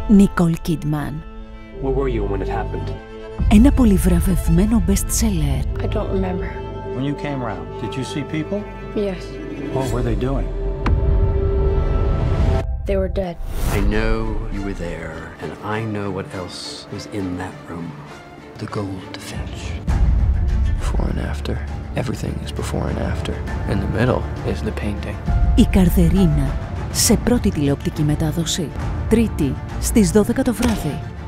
Nicole Kidman. Where were you when it happened? Ένα πολυβραβευμένο best-seller. I don't remember. When you came around, did you see people? Yes. What were they doing? They were dead. I know you were there, and I know what else was in that room. The Goldfinch. Before and after. Everything is before and after. In the middle is the painting. Η Καρδερίνα, σε πρώτη τηλεοπτική μετάδοση. Τρίτη, στις 12 το βράδυ.